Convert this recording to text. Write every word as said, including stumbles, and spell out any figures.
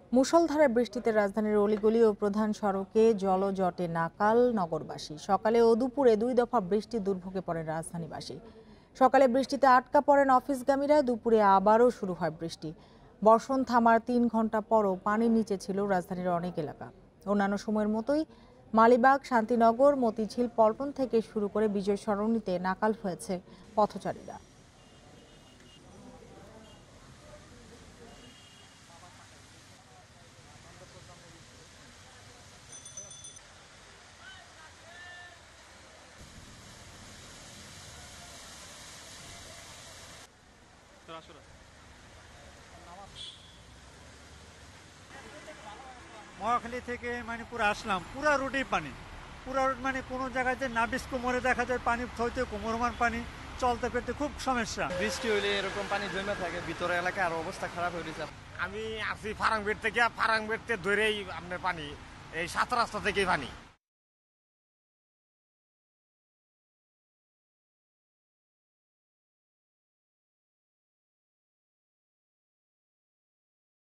মুষলধারে বৃষ্টিতে রাজধানীর অলিগলি ও প্রধান সড়কে জলজটে নাকাল নগরবাসী। সকালে ও দুপুরে দুই দফা বৃষ্টি দুর্ভোগে পড়েন রাজধানীবাসী। সকালে বৃষ্টিতে আটকা পড়েন অফিসগামীরা, দুপুরে আবারও শুরু হয় বৃষ্টি। বর্ষণ থামার তিন ঘন্টা পরও পানির নিচে ছিল রাজধানীর অনেক এলাকা। অন্যান্য সময়ের মতোই মালিবাগ, শান্তিনগর, মতিঝিল, পল্টন থেকে শুরু করে বিজয় সরণিতে নাকাল হয়েছে পথচারীরা। মহাখালী থেকে মানে পুরো আসলাম, পুরা রোডেই পানি, পুরা রোড মানে কোনো জায়গায় যে নাবিস কোমরে দেখা যায় পানি হইতে কোমরমান পানি, চলতে ফিরতে খুব সমস্যা। বৃষ্টি হইলে এরকম পানি জমে থাকে, ভিতরে এলাকায় আরো অবস্থা খারাপ হয়ে গেছে। আমি আছি ফারাংবেট থেকে, ফারাংবেট থেকে ধরেই আপনার পানি, এই সাত রাস্তা থেকেই পানি।